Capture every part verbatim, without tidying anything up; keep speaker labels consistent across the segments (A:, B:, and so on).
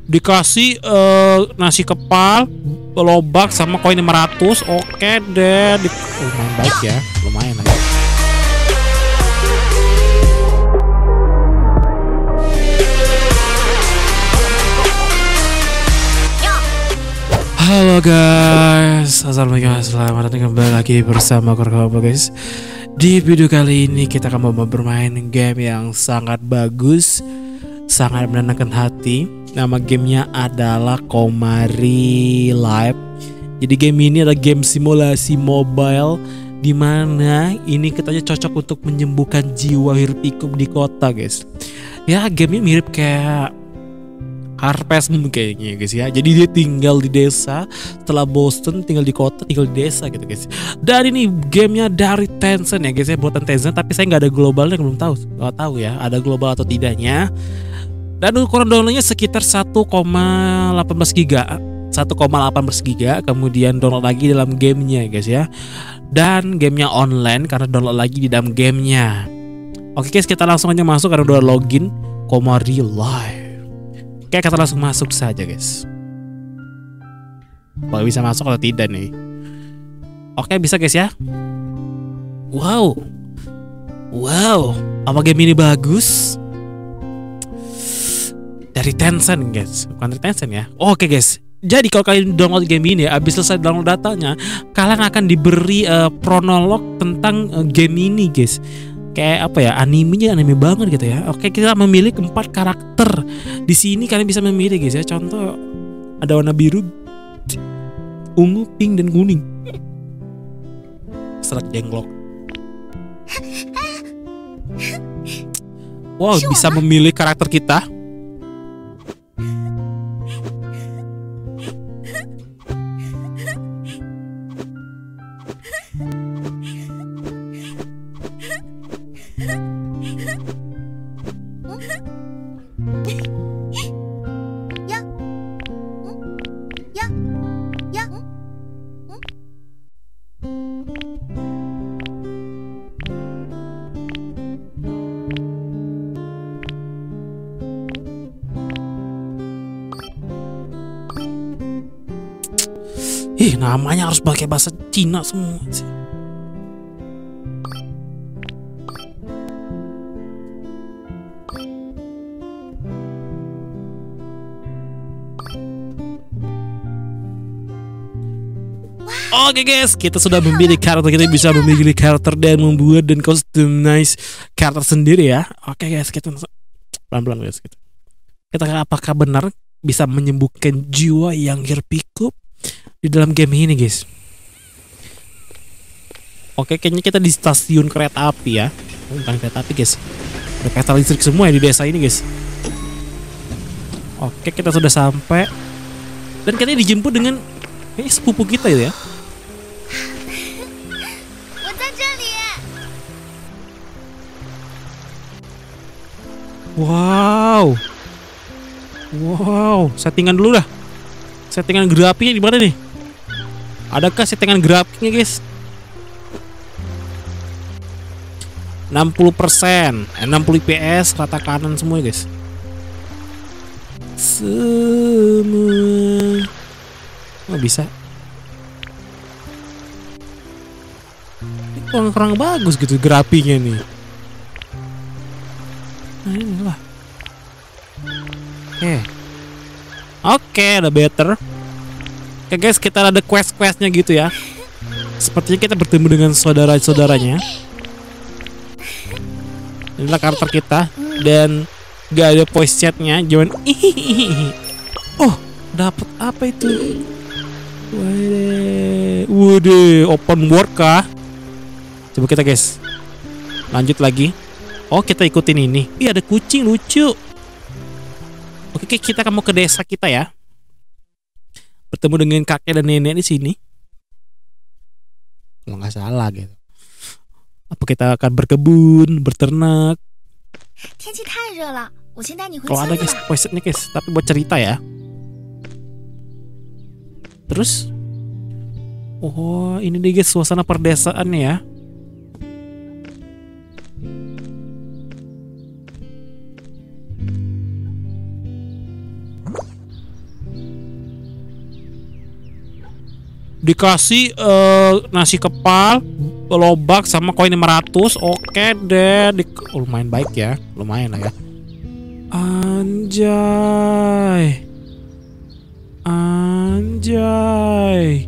A: dikasih uh, nasi kepal, lobak sama koin lima ratus. Oke deh. Di oh, lumayan baik ya. Lumayan lah. Halo guys, assalamualaikum, selamat datang kembali lagi bersama Korkobo guys. Di video kali ini kita akan mau bermain game yang sangat bagus, sangat menenangkan hati. Nama gamenya adalah Komari Live. Jadi game ini adalah game simulasi mobile, dimana ini katanya cocok untuk menyembuhkan jiwa hiruk pikuk di kota guys. Ya gamenya mirip kayak Harvest Moon kayaknya guys ya. Jadi dia tinggal di desa, setelah Boston tinggal di kota, tinggal di desa gitu guys. Dan ini gamenya dari Tencent ya guys ya, buatan Tencent. Tapi saya nggak ada globalnya, belum tahu, nggak tahu ya ada global atau tidaknya. Dan ukuran downloadnya sekitar satu koma satu delapan giga, satu koma delapan giga. Kemudian download lagi dalam gamenya guys ya. Dan gamenya online karena download lagi di dalam gamenya. Oke guys, kita langsung aja masuk karena udah login Komari Live. Oke, kita langsung masuk saja guys. Kalau bisa masuk atau tidak nih. Oke, bisa guys ya. Wow. Wow, apa game ini bagus? Dari Tencent guys, bukan dari Tencent ya. Oke guys, jadi kalau kalian download game ini, habis selesai download datanya, kalian akan diberi uh, pronolog tentang uh, game ini guys. Kayak apa ya, animenya anime banget gitu ya. Oke, kita memilih empat karakter. Di sini kalian bisa memilih guys ya. Contoh ada warna biru, ungu, pink dan kuning. Serat jenglok. Wow, bisa memilih karakter kita. Ih, namanya harus pakai bahasa Cina semua sih. Oke guys, kita sudah memilih karakter. Kita bisa memilih karakter dan membuat dan customize karakter sendiri ya. Oke guys, kita pelan-pelan guys. Kita, kita apakah benar bisa menyembuhkan jiwa yang hiruk pikuk di dalam game ini guys? Oke, kayaknya kita di stasiun kereta api ya. Bukan kereta api guys, ada kereta listrik semua ya di desa ini guys. Oke, kita sudah sampai dan katanya dijemput dengan kayaknya sepupu kita ya. Wow, wow, settingan dulu dah. Settingan grafiknya di mana nih? Adakah settingan grafiknya guys? enam puluh persen, enam puluh F P S, rata kanan semua guys. Semua. Oh bisa. Ini kurang-kurang bagus gitu grafiknya nih. Nah inilah. Oke. Oke, ada better. Oke guys, kita ada quest-questnya gitu ya. Sepertinya kita bertemu dengan saudara-saudaranya. Inilah karakter kita. Dan gak ada voice chatnya, cuman oh, dapat apa itu? Waduh, waduh, open world kah? Coba kita guys, lanjut lagi. Oh, kita ikutin ini. Ih, ada kucing lucu. Oke, kita akan mau ke desa kita ya. Bertemu dengan kakek dan nenek di sini. Kalau nggak salah gitu. Apa kita akan berkebun, berternak? Kalau ada guys, voice-nya guys, tapi buat cerita ya. Terus, oh ini deh guys suasana perdesaan ya. Dikasih uh, nasi kepal, lobak sama koin lima ratus. Oke deh. Di oh, lumayan baik ya. Lumayan lah ya. Anjay. Anjay.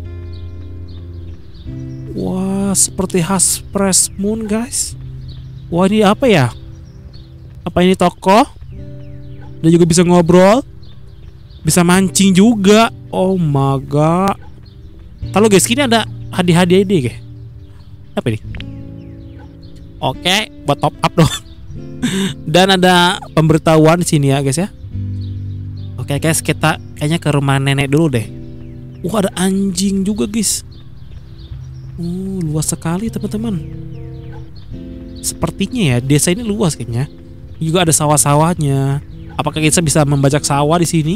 A: Wah, seperti khas Fresh Moon, guys. Wah, ini apa ya? Apa ini toko? Dan juga bisa ngobrol. Bisa mancing juga. Oh my god. Kalau guys, ini ada hadiah-hadiah ini, guys. Apa ini? Oke, buat top up dong. Dan ada pemberitahuan di sini ya, guys ya. Oke, guys, kita kayaknya ke rumah nenek dulu deh. Wah, ada anjing juga, guys. Oh, luas sekali, teman-teman. Sepertinya ya, desa ini luas kayaknya. Juga ada sawah-sawahnya. Apakah kita bisa membajak sawah di sini?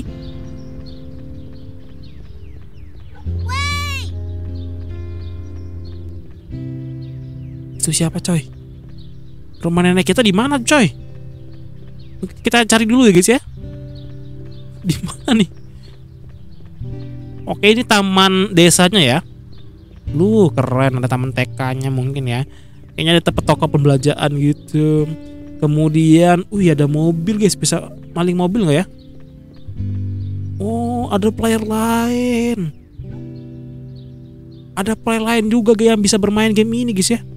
A: Itu siapa, coy? Rumah nenek kita di mana, coy? Kita cari dulu ya, guys ya. Di mana nih? Oke, ini taman desanya ya. Lu keren, ada taman T K-nya mungkin ya. Kayaknya ada tempat toko pembelanjaan gitu. Kemudian, wih ada mobil, guys. Bisa maling mobil nggak ya? Oh, ada player lain. Ada player lain juga guys yang bisa bermain game ini, guys ya.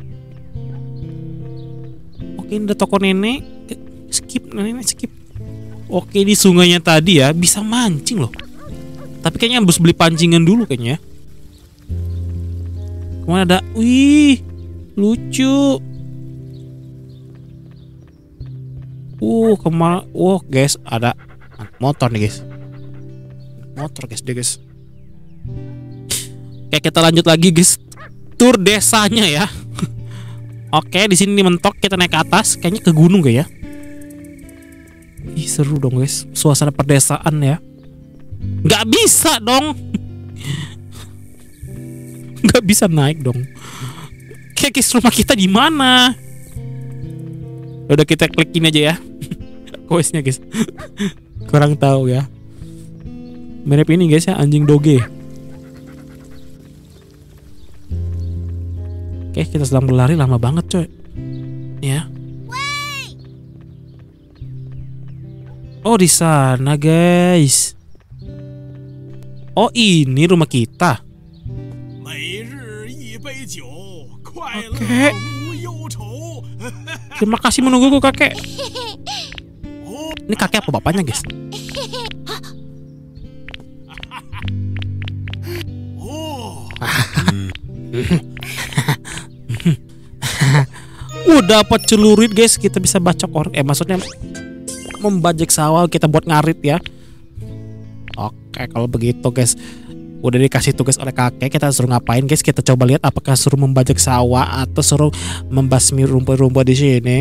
A: Oke, ini ada toko nenek. Skip, nenek skip. Oke, di sungainya tadi ya bisa mancing loh. Tapi kayaknya harus beli pancingan dulu kayaknya. Kemana ada? Wih, lucu. Uh, kemana? Oh, guys, ada motor nih, guys. Motor, guys, deh, guys. Oke, kita lanjut lagi, guys. Tur desanya ya. Oke, di sini mentok, kita naik ke atas, kayaknya ke gunung kayak ya. Ih, seru dong, guys. Suasana perdesaan ya. Nggak bisa dong. Nggak bisa naik dong. Kayak guys, rumah kita di mana? Udah kita klik ini aja ya. Questnya, guys. Kurang tahu ya. Mirip ini, guys ya, anjing doge. Oke, kita sedang berlari lama banget, coy. Ya. Oh, di sana, guys. Oh, ini rumah kita. Oke. Terima kasih menungguku, kakek. Ini kakek apa bapaknya, guys? Uh, dapat celurit, guys. Kita bisa bacok orang. Eh, maksudnya membajak sawah kita buat ngarit ya. Oke, kalau begitu, guys. Udah dikasih tugas oleh kakek, kita suruh ngapain, guys? Kita coba lihat apakah suruh membajak sawah atau suruh membasmi rumput-rumput di sini.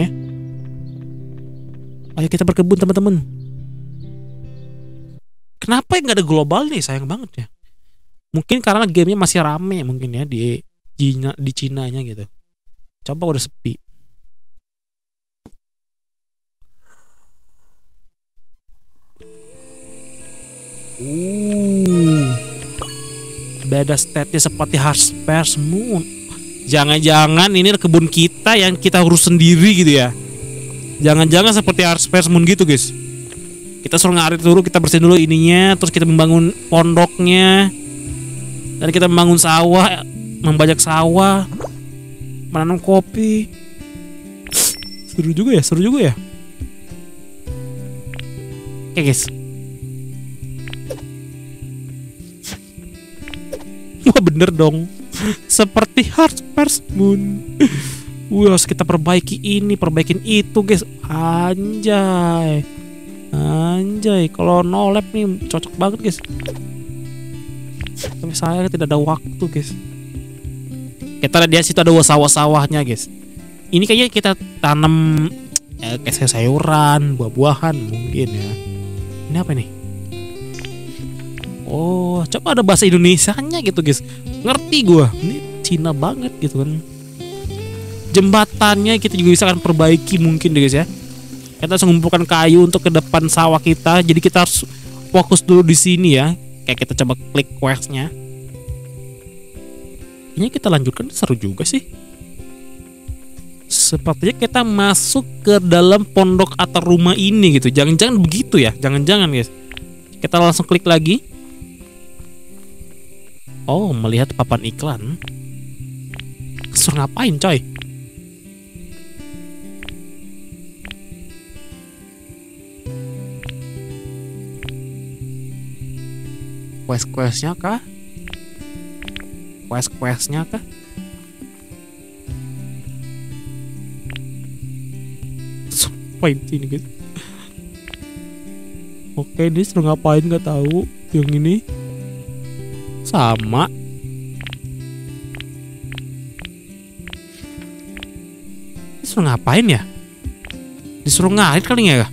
A: Ayo kita berkebun, teman-teman. Kenapa nggak ada global nih? Sayang banget ya. Mungkin karena gamenya masih rame mungkin ya di Cina, di Cinanya gitu. Coba udah sepi. Uh, beda state-nya seperti Fresh Moon. Jangan-jangan ini kebun kita yang kita urus sendiri gitu ya. Jangan-jangan seperti Fresh Moon gitu, guys. Kita suruh ngarit dulu, kita bersihin dulu ininya, terus kita membangun pondoknya, dan kita membangun sawah, membajak sawah, menanam kopi. Seru juga ya, seru juga ya. Oke, guys. Wah, bener dong. Seperti Fresh Moon. Wah, harus kita perbaiki ini, perbaikin itu, guys. Anjay. Anjay, kalau no lab nih cocok banget, guys. Tapi saya tidak ada waktu, guys. Kita lihat di situ ada sawah-sawahnya, guys. Ini kayaknya kita tanam eh, kayak sayuran, buah-buahan mungkin ya. Ini apa nih? Oh, coba ada bahasa Indonesianya gitu, guys. Ngerti gua. Ini Cina banget gitu kan. Jembatannya kita juga bisa kan perbaiki mungkin deh, guys ya. Kita harus mengumpulkan kayu untuk ke depan sawah kita. Jadi kita harus fokus dulu di sini ya. Kayak kita coba klik questnya. Sepertinya kita lanjutkan, seru juga sih. Sepertinya kita masuk ke dalam pondok atau rumah ini gitu. Jangan-jangan begitu ya, jangan-jangan guys. Kita langsung klik lagi. Oh, melihat papan iklan. Suruh ngapain coy? Quest-questnya kah? Quest-questnya kah? Ngapain sini guys? Oke, dia suruh ngapain nggak tahu. Yang ini sama. Disuruh ngapain ya? Disuruh ngarit kali ya?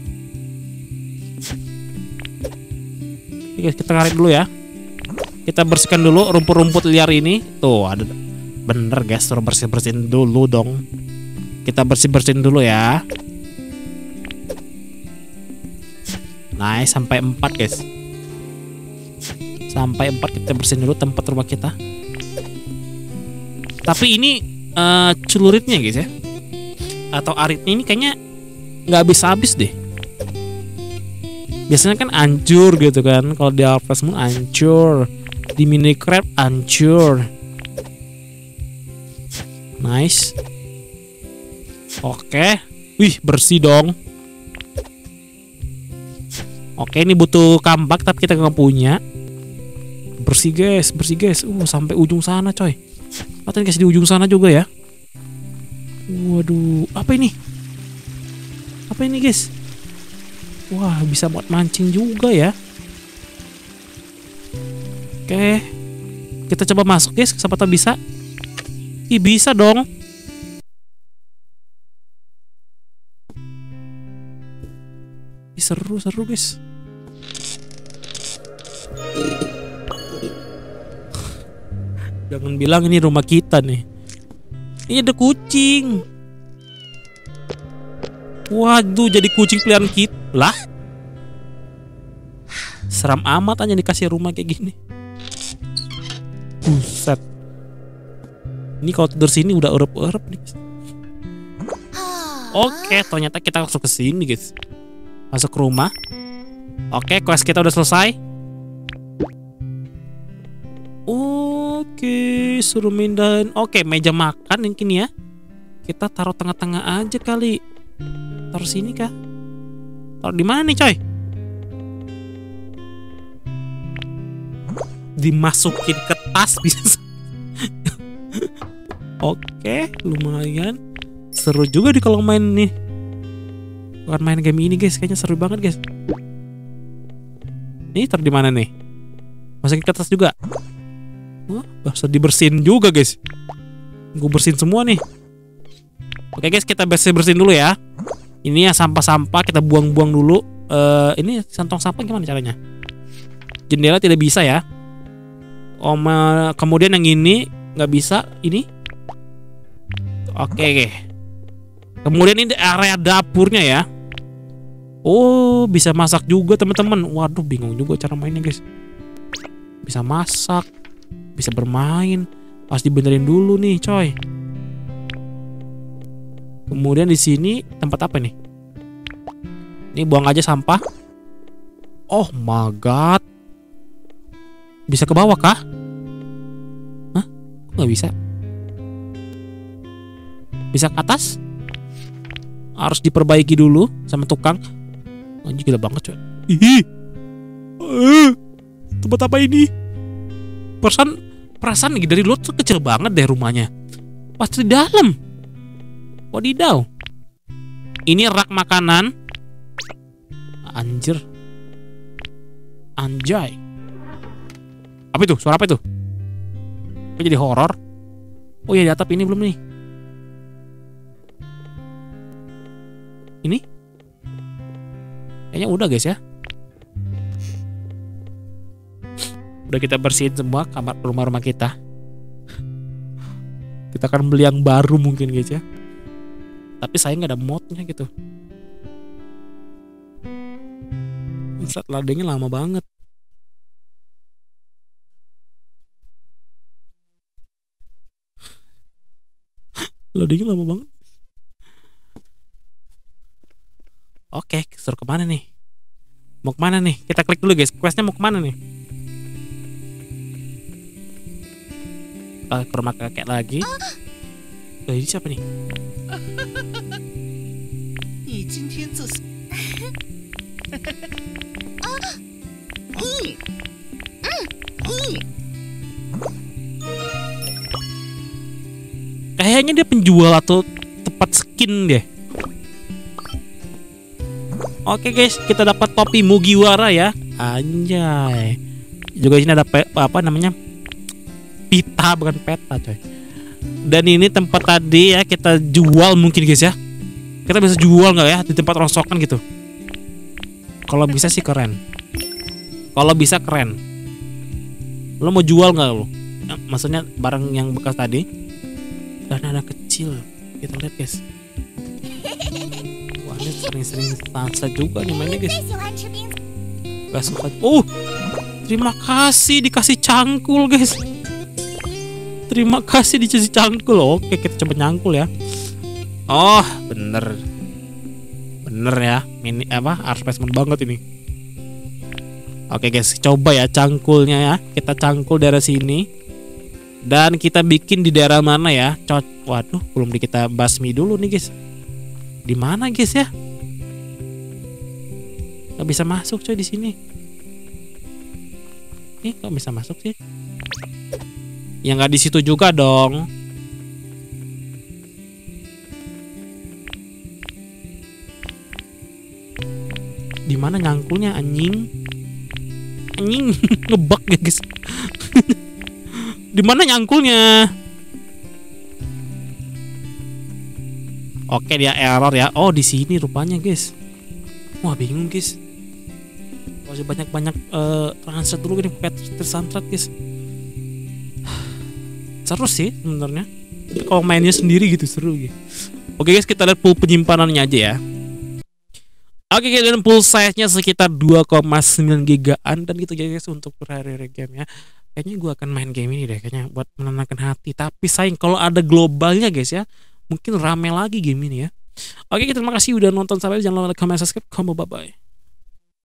A: Oke, kita ngarit dulu ya. Kita bersihkan dulu rumput-rumput liar ini. Tuh ada. Bener guys, suruh bersih-bersihin dulu dong. Kita bersih-bersihin dulu ya. Nice, sampai empat guys. Sampai empat kita bersihin dulu tempat rumah kita. Tapi ini uh, celuritnya guys ya, atau aritnya ini kayaknya nggak habis-habis deh. Biasanya kan hancur gitu kan. Kalau di Harvest Moon hancur, di Minecraft hancur. Nice. Oke. Wih, bersih dong. Oke, ini butuh kampak tapi kita nggak punya. Bersih guys, bersih guys. Uh, sampai ujung sana coy. Atau guys di ujung sana juga ya. Waduh, apa ini? Apa ini guys? Wah, bisa buat mancing juga ya. Oke, kita coba masuk guys. Siapa tahu bisa. Ih, bisa dong. Ih, seru, seru guys. Jangan bilang ini rumah kita nih. Ini ada kucing. Waduh, jadi kucing peliharaan kita. Lah, seram amat aja dikasih rumah kayak gini. Buset. Ini kalau tidur sini udah urep-urep nih. Oke, ternyata kita masuk ke sini guys. Masuk ke rumah. Oke, quest kita udah selesai. Oke, suruh mindahin. Oke, meja makan mungkin ya. Kita taruh tengah-tengah aja kali. Taruh sini kah? Taruh di mana nih coy? Dimasukin ke tas bisa. Oke, lumayan. Seru juga di kalau main nih. Bukan main game ini guys, kayaknya seru banget guys. Ini taruh di mana nih? Masukin ke tas juga. Wah, bisa dibersihin juga guys. Gue bersihin semua nih. Oke guys, kita bersih-bersihin dulu ya. Ini ya sampah-sampah kita buang-buang dulu. uh, Ini kantong sampah gimana caranya? Jendela tidak bisa ya. Oh, kemudian yang ini nggak bisa. Ini. Oke, oke. Kemudian ini area dapurnya ya. Oh, bisa masak juga teman-teman. Waduh, bingung juga cara mainnya guys. Bisa masak, bisa bermain. Pas dibenerin dulu nih coy. Kemudian di sini tempat apa nih? Ini buang aja sampah. Oh my god. Bisa ke bawah kah? Hah? Kok nggak bisa? Bisa ke atas? Harus diperbaiki dulu sama tukang. Anjir, gila banget coy. Ih. Uh, tempat apa ini? Perasaan perasaan nih dari luar tuh kecil banget deh rumahnya. Pas di dalam. Wadidaw. Ini rak makanan. Anjir. Anjay. Apa itu? Suara apa itu? Kok jadi horor? Oh iya, di atap ini belum nih. Ini? Kayaknya udah guys ya. Udah kita bersihin semua kamar rumah-rumah kita. Kita akan beli yang baru mungkin guys ya. Tapi saya nggak ada modnya gitu. Saat ladengnya lama banget. Loadingnya lama banget. Oke, suruh kemana nih? Mau kemana nih? Kita klik dulu guys. Questnya mau kemana nih? Uh, ke rumah kakek lagi. Oh, ini siapa nih? Kayaknya dia penjual atau tempat skin deh. Oke guys, kita dapat topi Mugiwara ya. Anjay. Juga sini ada pe apa namanya? Pita, bukan peta coy. Dan ini tempat tadi ya kita jual mungkin guys ya. Kita bisa jual nggak ya di tempat rongsokan gitu? Kalau bisa sih keren. Kalau bisa keren. Lo mau jual nggak lo? Ya, maksudnya barang yang bekas tadi. Dan ada kecil. Kita lihat guys. Wah ini sering-sering sansa juga nih mainnya guys. Gak suka. Oh, terima kasih dikasih cangkul guys. Terima kasih dikasih cangkul. Oke kita coba nyangkul ya. Oh bener. Bener ya. Ini apa? Arspesmen banget ini. Oke guys, coba ya cangkulnya ya. Kita cangkul dari sini. Dan kita bikin di daerah mana ya? Cot, waduh, belum di kita basmi dulu nih guys. Di mana guys ya? Gak bisa masuk coy di sini. Ih, kok bisa masuk sih? Ya nggak di situ juga dong. Di mana nyangkulnya anjing? Anjing ngebug ya guys. Di mana nyangkulnya? Oke dia error ya. Oh di sini rupanya guys. Wah bingung guys. Masih banyak-banyak uh, translate dulu nih pakai tersantrat guys. Seru sih sebenarnya. Kalau mainnya sendiri gitu seru gitu. Oke guys kita lihat pool penyimpanannya aja ya. Oke guys, dan pool size-nya sekitar dua koma sembilan gigaan dan gitu guys untuk hari-hari game ya. Kayaknya gue akan main game ini deh kayaknya buat menenangkan hati. Tapi sayang kalau ada globalnya guys ya, mungkin rame lagi game ini ya. Oke, terima kasih udah nonton sampai, jangan lupa like, comment, subscribe, combo, bye bye.